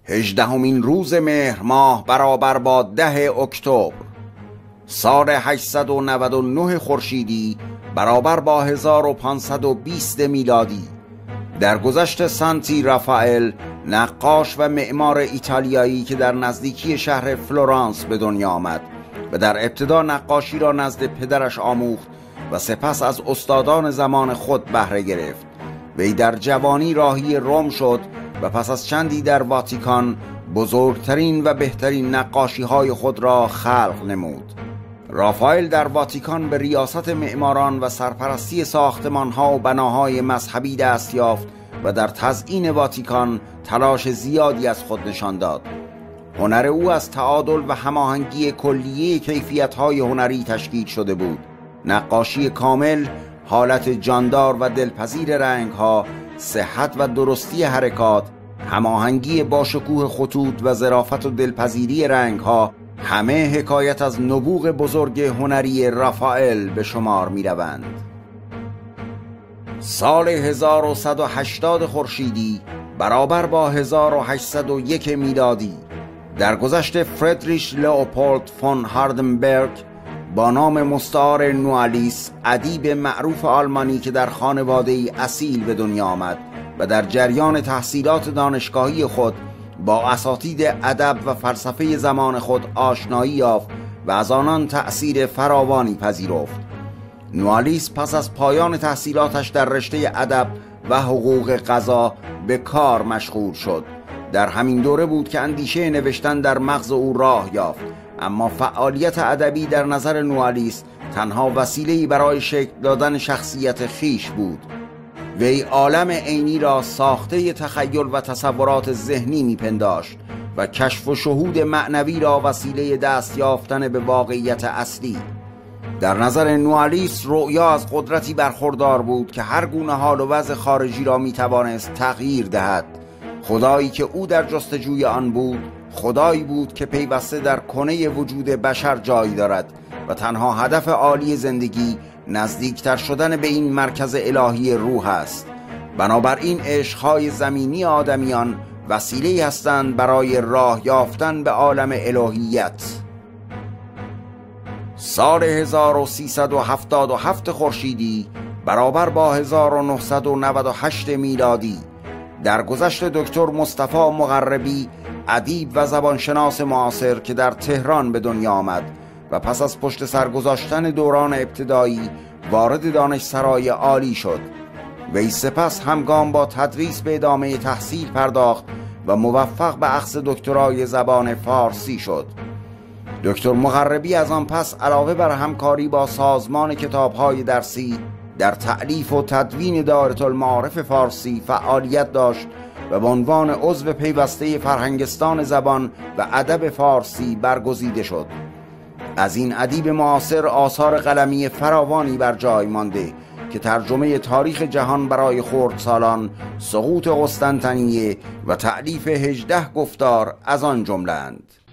18مین روز مهر ماه برابر با 10 اکتبر سال 899 خورشیدی برابر با 1520 میلادی در گذشت سانتی رافائل، نقاش و معمار ایتالیایی که در نزدیکی شهر فلورانس به دنیا آمد و در ابتدا نقاشی را نزد پدرش آموخت و سپس از استادان زمان خود بهره گرفت. وی در جوانی راهی روم شد و پس از چندی در واتیکان بزرگترین و بهترین نقاشی های خود را خلق نمود. رافائل در واتیکان به ریاست معماران و سرپرستی ساختمان ها و بناهای مذهبی دست یافت و در تزیین واتیکان تلاش زیادی از خود نشان داد. هنر او از تعادل و هماهنگی کلیه کیفیت‌های هنری تشکیل شده بود. نقاشی کامل، حالت جاندار و دلپذیر رنگ‌ها، صحت و درستی حرکات، هماهنگی با شکوه خطوط و ظرافت و دلپذیری رنگ‌ها، همه حکایت از نبوغ بزرگ هنری رافائل به شمار می‌روند. سال 1180 خورشیدی برابر با 1801 میلادی در گذشت فردریش لئوپولد فون هاردنبرگ با نام مستعار نوالیس، ادیب معروف آلمانی که در خانواده‌ای اصیل به دنیا آمد و در جریان تحصیلات دانشگاهی خود با اساتید ادب و فلسفه زمان خود آشنایی یافت و از آنان تأثیر فراوانی پذیرفت. نوالیس پس از پایان تحصیلاتش در رشته ادب و حقوق قضا به کار مشغول شد. در همین دوره بود که اندیشه نوشتن در مغز او راه یافت، اما فعالیت ادبی در نظر نوالیس تنها وسیله‌ای برای شکل دادن شخصیت خیش بود. وی عالم عینی را ساخته تخیل و تصورات ذهنی میپنداشت و کشف و شهود معنوی را وسیله دست یافتن به واقعیت اصلی. در نظر نوالیس رؤیا از قدرتی برخوردار بود که هر گونه حال و وضع خارجی را میتوانست تغییر دهد. خدایی که او در جستجوی آن بود، خدایی بود که پیوسته در کنه وجود بشر جای دارد و تنها هدف عالی زندگی نزدیکتر شدن به این مرکز الهی روح است. بنابراین عشق‌های زمینی آدمیان وسیله‌ای هستند برای راه یافتن به عالم الوهیت. سال 1377 خورشیدی برابر با 1998 میلادی در گذشت دکتر مصطفی مغربی، ادیب و زبانشناس معاصر که در تهران به دنیا آمد و پس از پشت سر گذاشتن دوران ابتدایی وارد دانشسرای عالی شد. وی سپس همگام با تدریس به ادامه تحصیل پرداخت و موفق به اخذ دکترای زبان فارسی شد. دکتر مغربی از آن پس علاوه بر همکاری با سازمان کتاب‌های درسی در تألیف و تدوین دائره المعارف فارسی فعالیت داشت و به عنوان عضو پیوسته فرهنگستان زبان و ادب فارسی برگزیده شد. از این ادیب معاصر آثار قلمی فراوانی بر جای مانده که ترجمه تاریخ جهان برای خردسالان، سقوط قسطنطنیه و تألیف 18 گفتار از آن جمله‌اند.